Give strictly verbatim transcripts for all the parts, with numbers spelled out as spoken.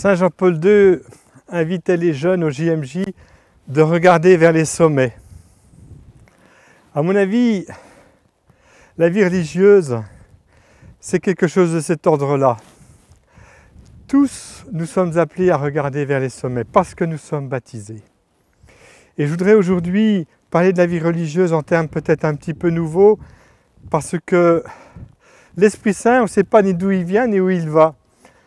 Saint Jean-Paul deux invitait les jeunes au J M J de regarder vers les sommets. À mon avis, la vie religieuse, c'est quelque chose de cet ordre-là. Tous, nous sommes appelés à regarder vers les sommets parce que nous sommes baptisés. Et je voudrais aujourd'hui parler de la vie religieuse en termes peut-être un petit peu nouveaux, parce que l'Esprit Saint, on ne sait pas ni d'où il vient ni où il va.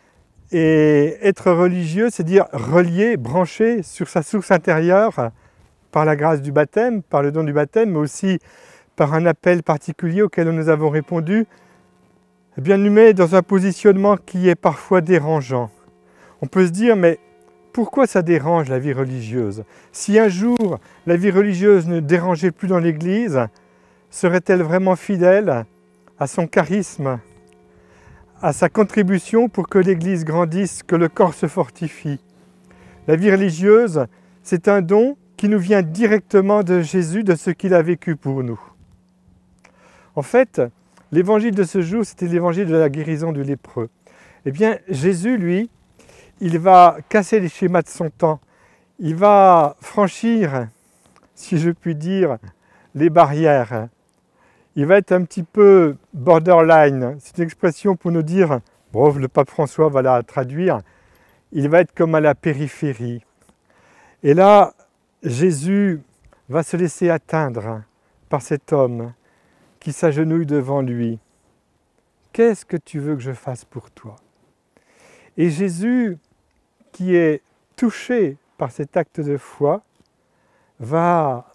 Et être religieux, c'est dire relié, branché sur sa source intérieure par la grâce du baptême, par le don du baptême, mais aussi par un appel particulier auquel nous avons répondu. Eh bien, nous met dans un positionnement qui est parfois dérangeant. On peut se dire, mais pourquoi ça dérange la vie religieuse? Si un jour la vie religieuse ne dérangeait plus dans l'Église, serait-elle vraiment fidèle à son charisme, à sa contribution pour que l'Église grandisse, que le corps se fortifie? La vie religieuse, c'est un don qui nous vient directement de Jésus, de ce qu'il a vécu pour nous. En fait, l'évangile de ce jour, c'était l'évangile de la guérison du lépreux. Eh bien, Jésus, lui, il va casser les schémas de son temps. Il va franchir, si je puis dire, les barrières. Il va être un petit peu borderline. C'est une expression pour nous dire, bon, le pape François va la traduire, il va être comme à la périphérie. Et là, Jésus va se laisser atteindre par cet homme qui s'agenouille devant lui. Qu'est-ce que tu veux que je fasse pour toi? Et Jésus, qui est touché par cet acte de foi, va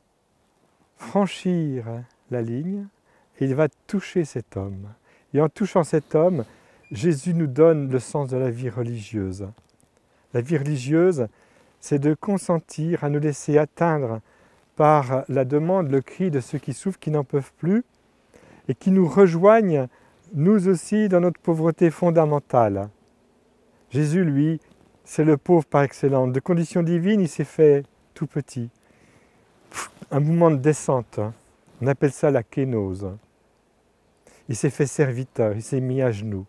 franchir la ligne et il va toucher cet homme. Et en touchant cet homme, Jésus nous donne le sens de la vie religieuse. La vie religieuse, c'est de consentir à nous laisser atteindre par la demande, le cri de ceux qui souffrent, qui n'en peuvent plus, et qui nous rejoignent, nous aussi, dans notre pauvreté fondamentale. Jésus, lui, c'est le pauvre par excellence. De condition divine, il s'est fait tout petit. Un mouvement de descente. On appelle ça la kénose. Il s'est fait serviteur, il s'est mis à genoux.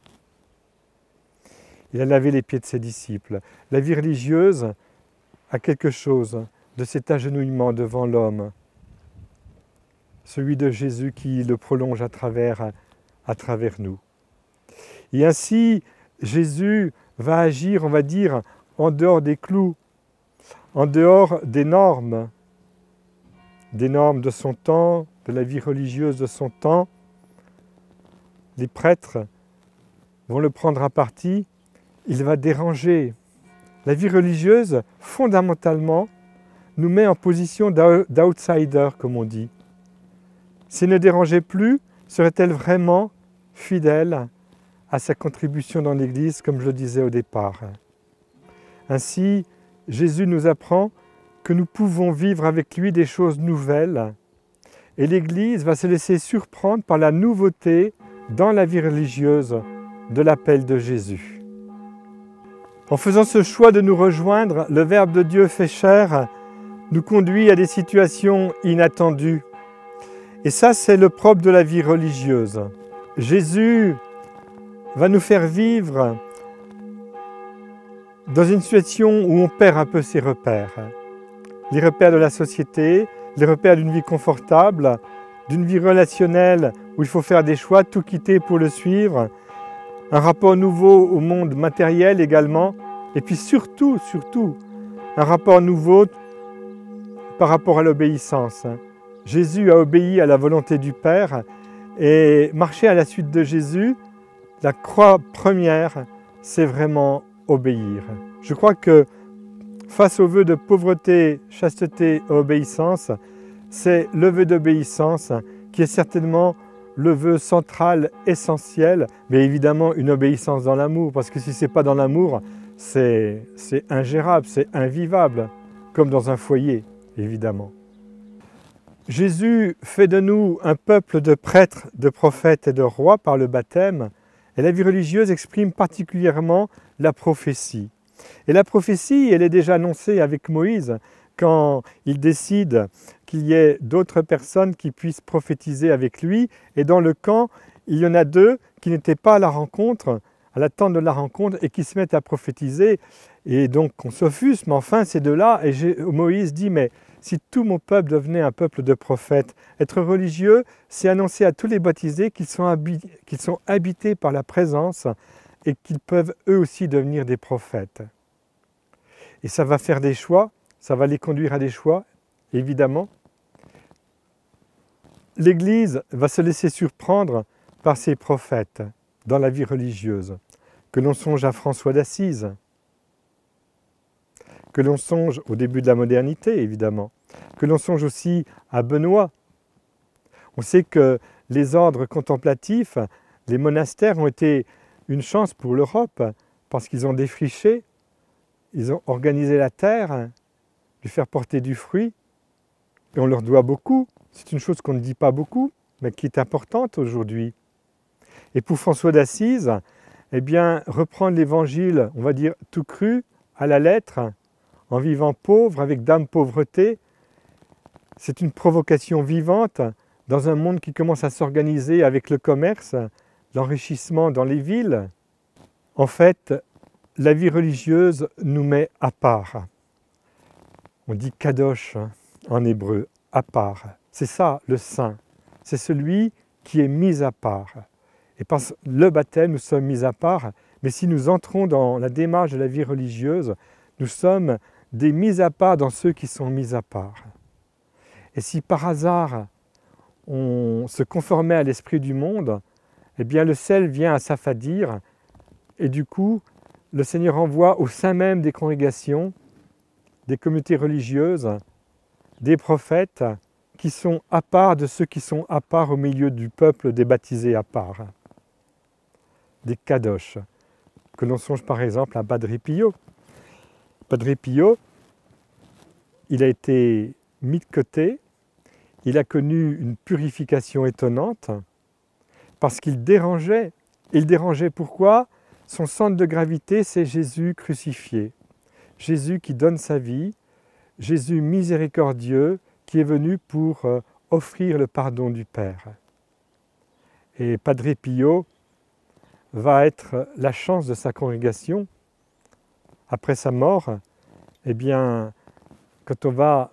Il a lavé les pieds de ses disciples. La vie religieuse a quelque chose de cet agenouillement devant l'homme, celui de Jésus qui le prolonge à travers, à travers nous. Et ainsi, Jésus va agir, on va dire, en dehors des clous, en dehors des normes, des normes de son temps, de la vie religieuse de son temps. Les prêtres vont le prendre à partie, il va déranger. La vie religieuse, fondamentalement, nous met en position d'outsider, comme on dit. Si elle ne dérangeait plus, serait-elle vraiment fidèle à sa contribution dans l'Église, comme je le disais au départ? Ainsi, Jésus nous apprend que nous pouvons vivre avec lui des choses nouvelles, et l'Église va se laisser surprendre par la nouveauté dans la vie religieuse de l'appel de Jésus. En faisant ce choix de nous rejoindre, le Verbe de Dieu fait chair nous conduit à des situations inattendues. Et ça, c'est le propre de la vie religieuse. Jésus va nous faire vivre dans une situation où on perd un peu ses repères. Les repères de la société, les repères d'une vie confortable, d'une vie relationnelle où il faut faire des choix, tout quitter pour le suivre, un rapport nouveau au monde matériel également, et puis surtout, surtout, un rapport nouveau par rapport à l'obéissance. Jésus a obéi à la volonté du Père et marcher à la suite de Jésus, la croix première, c'est vraiment obéir. Je crois que face au vœu de pauvreté, chasteté et obéissance, c'est le vœu d'obéissance qui est certainement le vœu central, essentiel, mais évidemment une obéissance dans l'amour, parce que si ce n'est pas dans l'amour, c'est ingérable, c'est invivable, comme dans un foyer, évidemment. Jésus fait de nous un peuple de prêtres, de prophètes et de rois par le baptême, et la vie religieuse exprime particulièrement la prophétie. Et la prophétie, elle est déjà annoncée avec Moïse, quand il décide qu'il y ait d'autres personnes qui puissent prophétiser avec lui. Et dans le camp, il y en a deux qui n'étaient pas à la rencontre, à l'attente de la rencontre et qui se mettent à prophétiser. Et donc on s'offusque, mais enfin c'est de là. Et Moïse dit, mais si tout mon peuple devenait un peuple de prophètes, être religieux, c'est annoncer à tous les baptisés qu'ils sont, qu'ils sont habités par la présence et qu'ils peuvent eux aussi devenir des prophètes. Et ça va faire des choix, ça va les conduire à des choix, évidemment. L'Église va se laisser surprendre par ces prophètes dans la vie religieuse. Que l'on songe à François d'Assise, que l'on songe au début de la modernité, évidemment, que l'on songe aussi à Benoît. On sait que les ordres contemplatifs, les monastères ont été une chance pour l'Europe parce qu'ils ont défriché, ils ont organisé la terre, lui faire porter du fruit, et on leur doit beaucoup. C'est une chose qu'on ne dit pas beaucoup, mais qui est importante aujourd'hui. Et pour François d'Assise, eh bien, reprendre l'évangile, on va dire tout cru, à la lettre, en vivant pauvre, avec d'âme pauvreté, c'est une provocation vivante dans un monde qui commence à s'organiser avec le commerce, l'enrichissement dans les villes. En fait, la vie religieuse nous met à part. On dit kadosh en hébreu, à part. C'est ça le saint, c'est celui qui est mis à part. Et par le baptême, nous sommes mis à part, mais si nous entrons dans la démarche de la vie religieuse, nous sommes des mis à part dans ceux qui sont mis à part. Et si par hasard, on se conformait à l'esprit du monde, eh bien le sel vient à s'affadir, et du coup, le Seigneur envoie au sein même des congrégations, des communautés religieuses, des prophètes qui sont à part de ceux qui sont à part au milieu du peuple des baptisés à part. Des kadosh, que l'on songe par exemple à Padre Pio. Padre Pio, il a été mis de côté, il a connu une purification étonnante parce qu'il dérangeait. Il dérangeait pourquoi? Son centre de gravité, c'est Jésus crucifié. Jésus qui donne sa vie, Jésus miséricordieux qui est venu pour euh, offrir le pardon du Père. Et Padre Pio va être la chance de sa congrégation. Après sa mort, eh bien, quand on va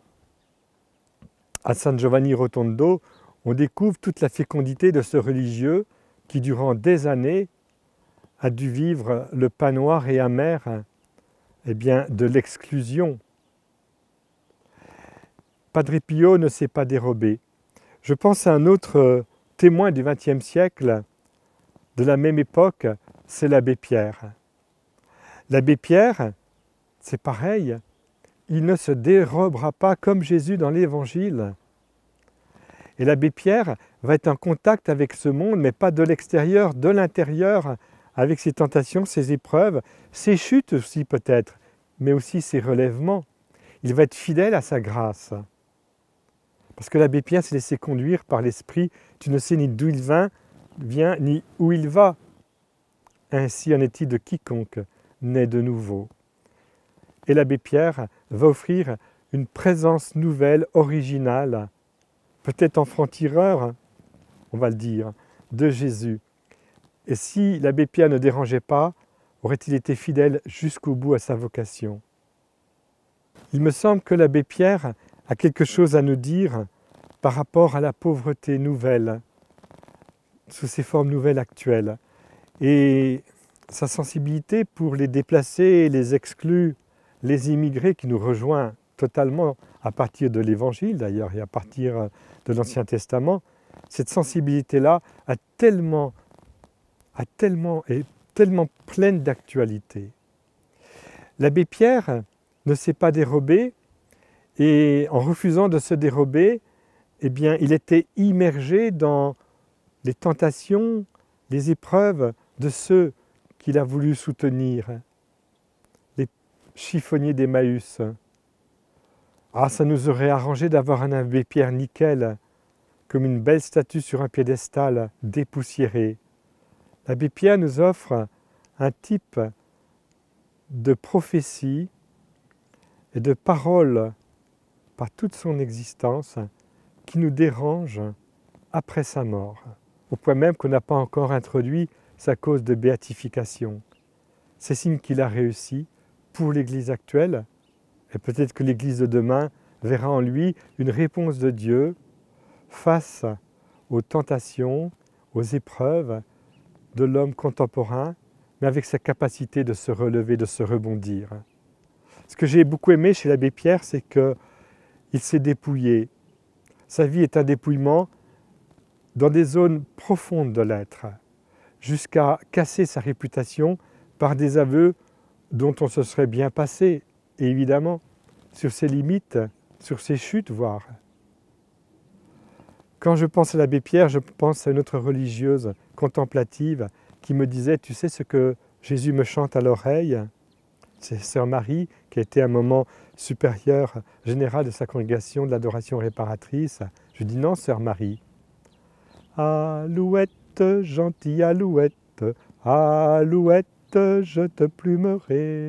à San Giovanni Rotondo, on découvre toute la fécondité de ce religieux qui, durant des années, a dû vivre le pain noir et amer eh bien, de l'exclusion. Padre Pio ne s'est pas dérobé. Je pense à un autre témoin du vingtième siècle, de la même époque, c'est l'abbé Pierre. L'abbé Pierre, c'est pareil, il ne se dérobera pas comme Jésus dans l'Évangile. Et l'abbé Pierre va être en contact avec ce monde, mais pas de l'extérieur, de l'intérieur, avec ses tentations, ses épreuves, ses chutes aussi peut-être, mais aussi ses relèvements. Il va être fidèle à sa grâce. Parce que l'abbé Pierre s'est laissé conduire par l'Esprit, tu ne sais ni d'où il vient, vient, ni où il va. Ainsi en est-il de quiconque naît de nouveau. Et l'abbé Pierre va offrir une présence nouvelle, originale, peut-être enfant-tireur, on va le dire, de Jésus. Et si l'abbé Pierre ne dérangeait pas, aurait-il été fidèle jusqu'au bout à sa vocation? Il me semble que l'abbé Pierre a quelque chose à nous dire par rapport à la pauvreté nouvelle, sous ses formes nouvelles actuelles, et sa sensibilité pour les déplacés, les exclus, les immigrés qui nous rejoint totalement à partir de l'Évangile d'ailleurs et à partir de l'Ancien Testament. Cette sensibilité-là a tellement, a tellement, est tellement pleine d'actualité. L'abbé Pierre ne s'est pas dérobé et en refusant de se dérober, eh bien, il était immergé dans les tentations, les épreuves de ceux qu'il a voulu soutenir, les chiffonniers d'Emmaüs. Ah, ça nous aurait arrangé d'avoir un abbé Pierre nickel, comme une belle statue sur un piédestal dépoussiéré. L'abbé Pierre nous offre un type de prophétie et de parole par toute son existence qui nous dérange après sa mort, au point même qu'on n'a pas encore introduit sa cause de béatification. C'est signe qu'il a réussi pour l'Église actuelle, et peut-être que l'Église de demain verra en lui une réponse de Dieu face aux tentations, aux épreuves de l'homme contemporain, mais avec sa capacité de se relever, de se rebondir. Ce que j'ai beaucoup aimé chez l'abbé Pierre, c'est qu'il s'est dépouillé. Sa vie est un dépouillement dans des zones profondes de l'être, jusqu'à casser sa réputation par des aveux dont on se serait bien passé, et évidemment, sur ses limites, sur ses chutes, voire. Quand je pense à l'abbé Pierre, je pense à une autre religieuse contemplative qui me disait « Tu sais ce que Jésus me chante à l'oreille ?» C'est sœur Marie, qui a été un moment supérieur général de sa congrégation de l'adoration réparatrice. Je dis « Non, sœur Marie. Alouette, gentille alouette, alouette, je te plumerai. »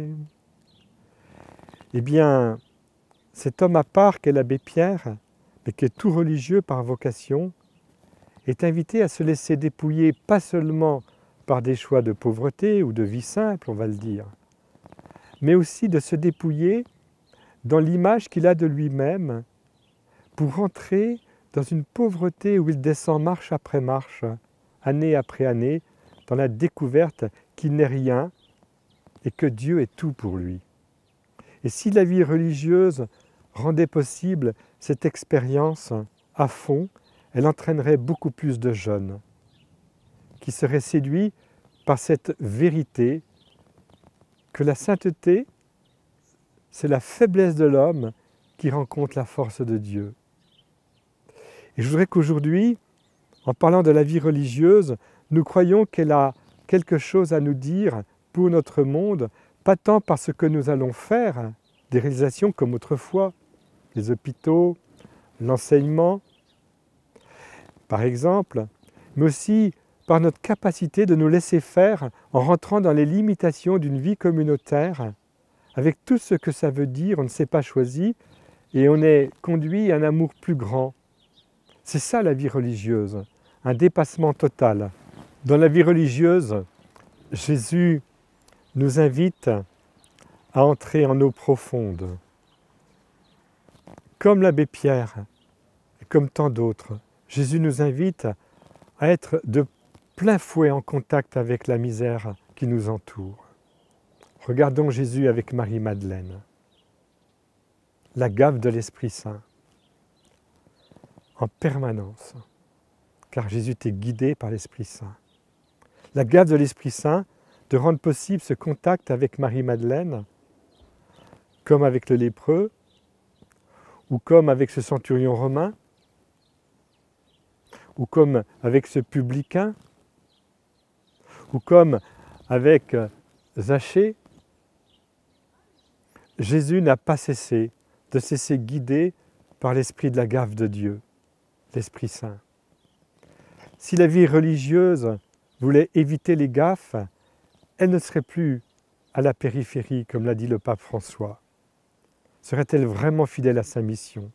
Eh bien, cet homme à part qu'est l'abbé Pierre, mais qui est tout religieux par vocation, est invité à se laisser dépouiller pas seulement par des choix de pauvreté ou de vie simple, on va le dire, mais aussi de se dépouiller dans l'image qu'il a de lui-même pour rentrer dans une pauvreté où il descend marche après marche, année après année, dans la découverte qu'il n'est rien et que Dieu est tout pour lui. Et si la vie religieuse rendait possible cette expérience à fond, elle entraînerait beaucoup plus de jeunes qui seraient séduits par cette vérité que la sainteté, c'est la faiblesse de l'homme qui rencontre la force de Dieu. Et je voudrais qu'aujourd'hui, en parlant de la vie religieuse, nous croyons qu'elle a quelque chose à nous dire pour notre monde, pas tant par ce que nous allons faire, des réalisations comme autrefois, les hôpitaux, l'enseignement, par exemple, mais aussi par notre capacité de nous laisser faire en rentrant dans les limitations d'une vie communautaire, avec tout ce que ça veut dire, on ne s'est pas choisi, et on est conduit à un amour plus grand. C'est ça la vie religieuse, un dépassement total. Dans la vie religieuse, Jésus nous invite à entrer en eau profonde. Comme l'abbé Pierre, et comme tant d'autres, Jésus nous invite à être de plein fouet en contact avec la misère qui nous entoure. Regardons Jésus avec Marie-Madeleine. La gaffe de l'Esprit Saint, en permanence, car Jésus est guidé par l'Esprit Saint. La gaffe de l'Esprit Saint de rendre possible ce contact avec Marie-Madeleine, comme avec le lépreux, ou comme avec ce centurion romain, ou comme avec ce publicain, ou comme avec Zachée. Jésus n'a pas cessé de se laisser guider par l'esprit de la gaffe de Dieu, l'Esprit Saint. Si la vie religieuse voulait éviter les gaffes, elle ne serait plus à la périphérie, comme l'a dit le pape François. Serait-elle vraiment fidèle à sa mission?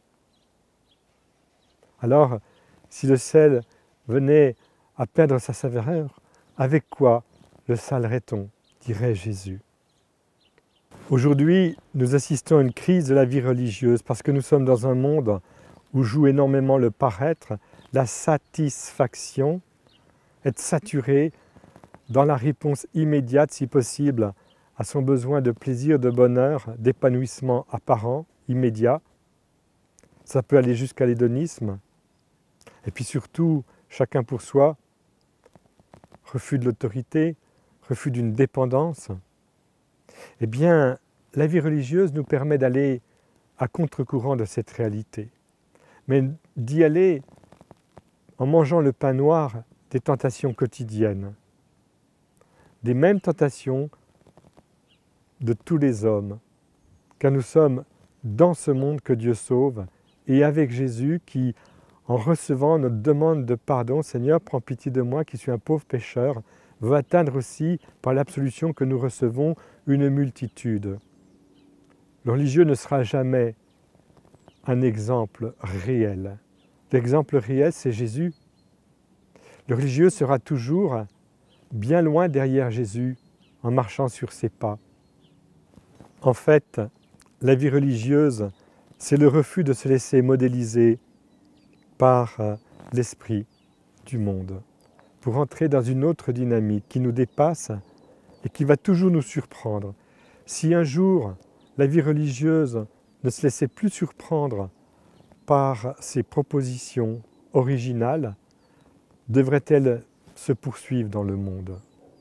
Alors, si le sel venait à perdre sa saveur, avec quoi le salerait-on, dirait Jésus. Aujourd'hui, nous assistons à une crise de la vie religieuse parce que nous sommes dans un monde où joue énormément le paraître, la satisfaction, être saturé dans la réponse immédiate, si possible, à son besoin de plaisir, de bonheur, d'épanouissement apparent, immédiat. Ça peut aller jusqu'à l'hédonisme. Et puis surtout, chacun pour soi, refus de l'autorité, refus d'une dépendance. Eh bien, la vie religieuse nous permet d'aller à contre-courant de cette réalité, mais d'y aller en mangeant le pain noir des tentations quotidiennes, des mêmes tentations de tous les hommes, car nous sommes dans ce monde que Dieu sauve, et avec Jésus qui, en recevant notre demande de pardon, « Seigneur, prends pitié de moi qui suis un pauvre pécheur », veut atteindre aussi, par l'absolution que nous recevons, une multitude. Le religieux ne sera jamais un exemple réel. L'exemple réel, c'est Jésus. Le religieux sera toujours bien loin derrière Jésus, en marchant sur ses pas. En fait, la vie religieuse, c'est le refus de se laisser modéliser par l'esprit du monde, pour entrer dans une autre dynamique qui nous dépasse et qui va toujours nous surprendre. Si un jour, la vie religieuse ne se laissait plus surprendre par ses propositions originales, devrait-elle se poursuivre dans le monde?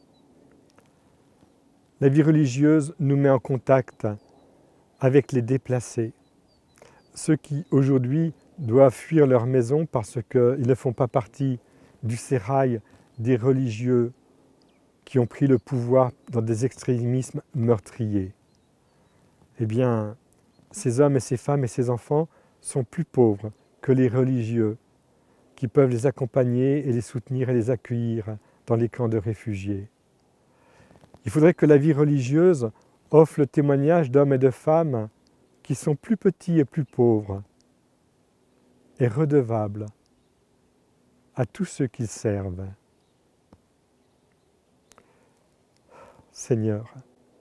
La vie religieuse nous met en contact avec les déplacés, ceux qui aujourd'hui doivent fuir leur maison parce qu'ils ne font pas partie du sérail des religieux qui ont pris le pouvoir dans des extrémismes meurtriers. Eh bien, ces hommes et ces femmes et ces enfants sont plus pauvres que les religieux qui peuvent les accompagner et les soutenir et les accueillir dans les camps de réfugiés. Il faudrait que la vie religieuse offre le témoignage d'hommes et de femmes qui sont plus petits et plus pauvres et redevables à tous ceux qu'ils servent. Seigneur,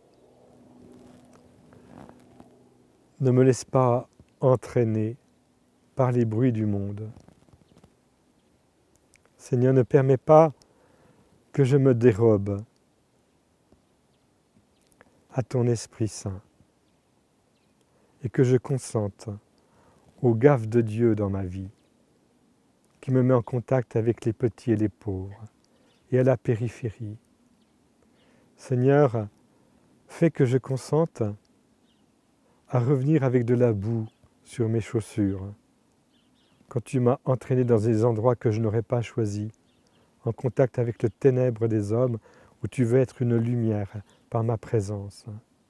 ne me laisse pas entraîner par les bruits du monde. Seigneur, ne permets pas que je me dérobe à ton Esprit Saint et que je consente aux gaffes de Dieu dans ma vie, qui me met en contact avec les petits et les pauvres et à la périphérie. Seigneur, fais que je consente à revenir avec de la boue sur mes chaussures, quand tu m'as entraîné dans des endroits que je n'aurais pas choisis, en contact avec le ténèbre des hommes, où tu veux être une lumière par ma présence.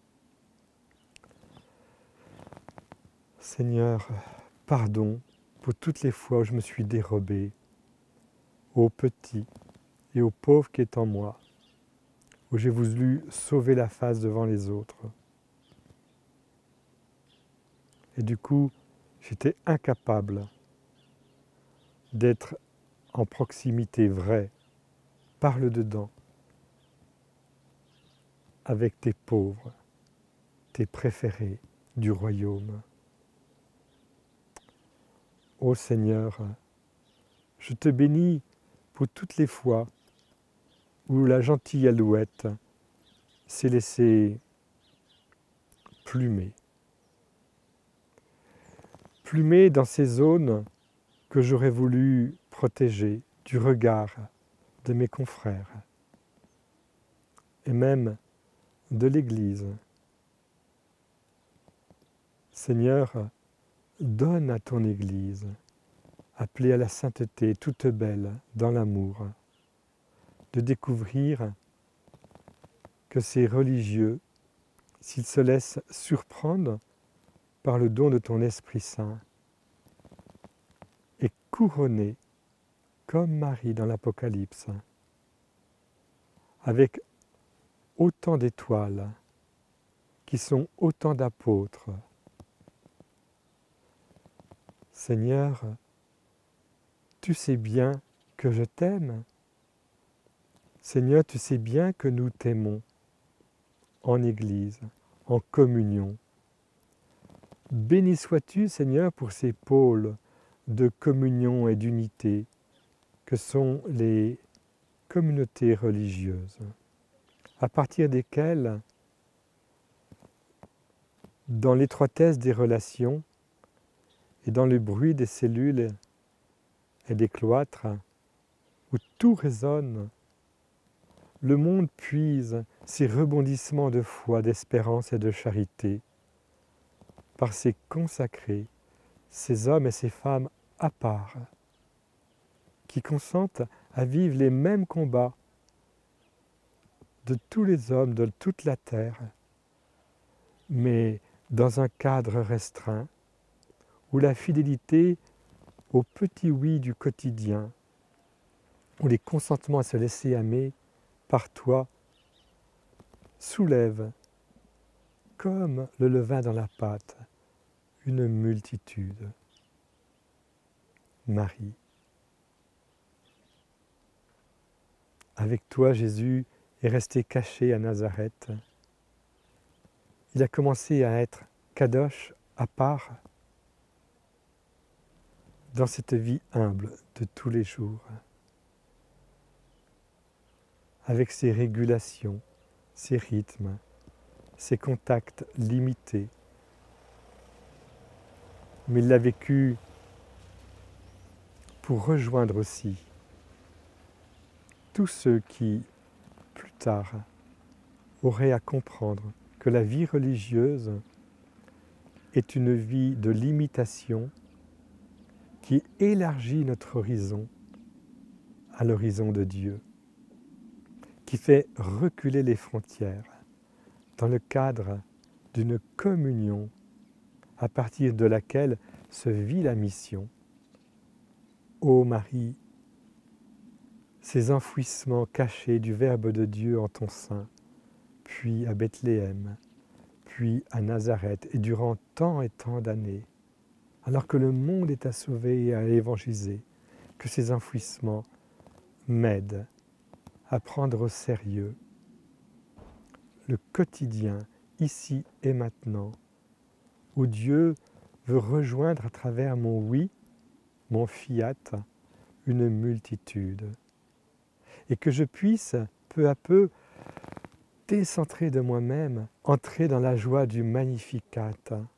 Seigneur, pardon pour toutes les fois où je me suis dérobé aux petits et aux pauvres qui est en moi, où j'ai voulu sauver la face devant les autres. Et du coup, j'étais incapable d'être en proximité vraie, par le dedans, avec tes pauvres, tes préférés du royaume. Ô Seigneur, je te bénis pour toutes les fois où la gentille alouette s'est laissée plumer. Plumer dans ces zones que j'aurais voulu protéger du regard de mes confrères et même de l'Église. Seigneur, donne à ton Église, appelée à la sainteté, toute belle dans l'amour, de découvrir que ces religieux, s'ils se laissent surprendre par le don de ton Esprit Saint, est couronné comme Marie dans l'Apocalypse, avec autant d'étoiles qui sont autant d'apôtres. Seigneur, tu sais bien que je t'aime. Seigneur, tu sais bien que nous t'aimons en Église, en communion. Béni sois-tu, Seigneur, pour ces pôles de communion et d'unité que sont les communautés religieuses, à partir desquelles, dans l'étroitesse des relations et dans le bruit des cellules et des cloîtres, où tout résonne, le monde puise ses rebondissements de foi, d'espérance et de charité par ces consacrés, ces hommes et ces femmes à part, qui consentent à vivre les mêmes combats de tous les hommes de toute la terre, mais dans un cadre restreint, où la fidélité au petit oui du quotidien, où les consentements à se laisser aimer par toi soulèvent, comme le levain dans la pâte, une multitude. Marie. avec toi, Jésus est resté caché à Nazareth. Il a commencé à être kadosh, à part, dans cette vie humble de tous les jours, avec ses régulations, ses rythmes, ses contacts limités. Mais il l'a vécu pour rejoindre aussi tous ceux qui, plus tard, auraient à comprendre que la vie religieuse est une vie de limitation qui élargit notre horizon à l'horizon de Dieu, qui fait reculer les frontières dans le cadre d'une communion à partir de laquelle se vit la mission. Ô Marie, ces enfouissements cachés du Verbe de Dieu en ton sein, puis à Bethléem, puis à Nazareth, et durant tant et tant d'années, alors que le monde est à sauver et à évangéliser, que ces enfouissements m'aident à prendre au sérieux le quotidien, ici et maintenant, où Dieu veut rejoindre à travers mon oui, mon fiat, une multitude. Et que je puisse, peu à peu, décentrer de moi-même, entrer dans la joie du Magnificat.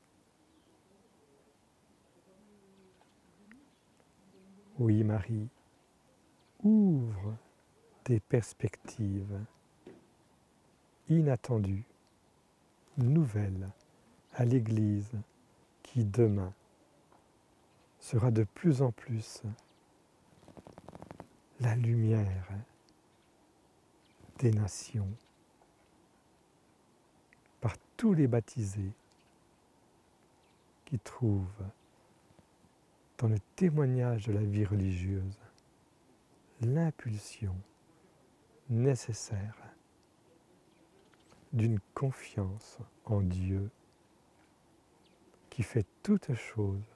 Oui, Marie, ouvre tes perspectives inattendues, nouvelles à l'Église qui demain sera de plus en plus la lumière des nations par tous les baptisés qui trouvent dans le témoignage de la vie religieuse l'impulsion nécessaire d'une confiance en Dieu qui fait toutes choses